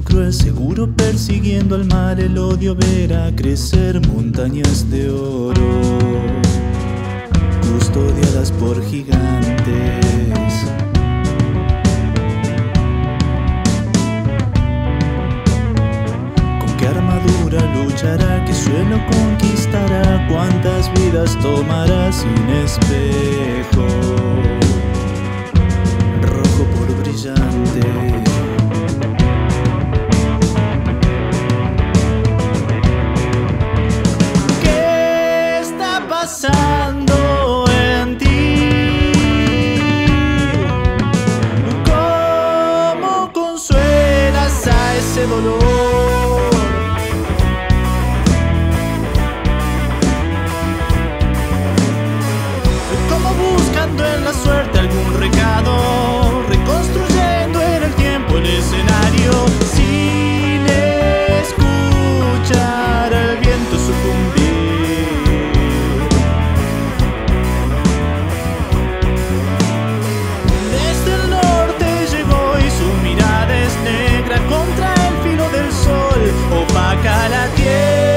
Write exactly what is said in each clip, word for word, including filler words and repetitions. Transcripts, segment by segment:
destino cruel, seguro persiguiendo al mal. El odio verá crecer montañas de oro, custodiadas por gigantes. ¿Con qué armadura luchará? ¿Qué suelo conquistará? ¿Cuántas vidas tomará sin espejo? Rojo por brillante. ¿Qué está pasando en ti? ¿Cómo consuelas a ese dolor? En la suerte algún recado, reconstruyendo en el tiempo el escenario, sin escuchar al viento sucumbir. Desde el norte llegó y su mirada es negra, contra el filo del sol opaca la tierra.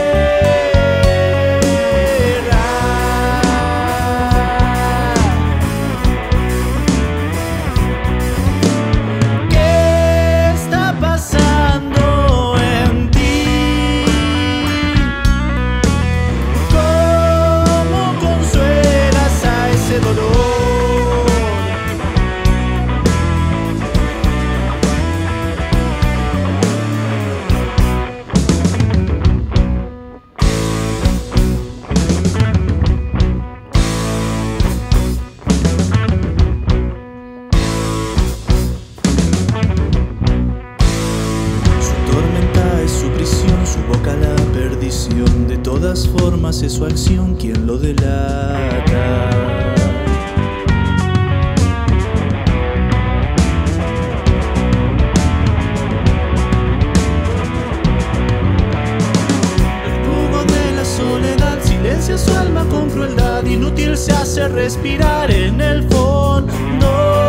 Su boca la perdición, de todas formas es su acción quien lo delata. El jugo de la soledad silencia su alma con crueldad, inútil se hace respirar en el fondo.